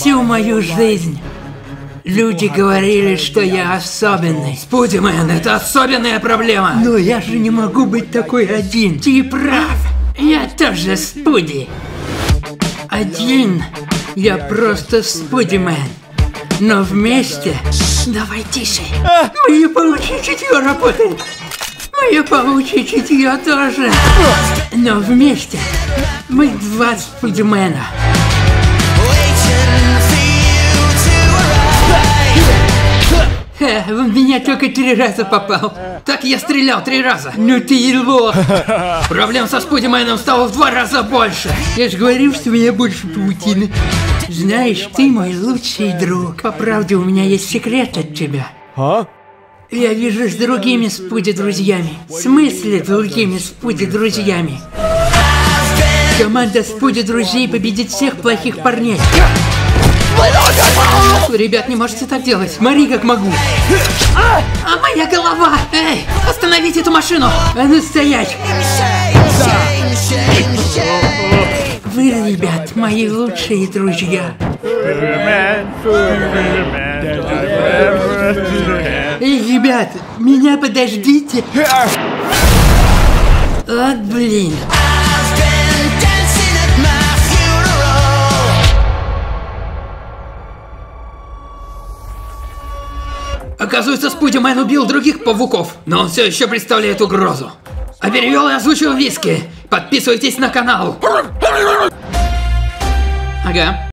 Всю мою жизнь люди говорили, что я особенный. Спудимен, это особенная проблема. Но я же не могу быть такой один. Ты прав. Я тоже Спуди. Один я просто Спудимен. Но вместе... Давай тише. Мое паучье чутье работает. Мое паучье чутье тоже. Но вместе мы два Спудимена. В меня только 3 раза попал. Так я стрелял 3 раза. Ну ты и лох. Проблем со Спудименом стало в 2 раза больше. Я же говорил, что у меня больше паутины. Знаешь, ты мой лучший друг. По правде, у меня есть секрет от тебя. Я вижу с другими Спуди-друзьями. В смысле другими Спуди-друзьями? Команда Спуди-друзей победит всех плохих парней. Ребят, не можете так делать. Смотри, как могу. А моя голова! Эй, остановите эту машину! А ну стоять! Вы, ребят, мои лучшие друзья. Эй, ребят, меня подождите. Вот блин. Оказывается, Спудимен убил других пауков, но он все еще представляет угрозу. А перевел и озвучил Виски. Подписывайтесь на канал. Ага.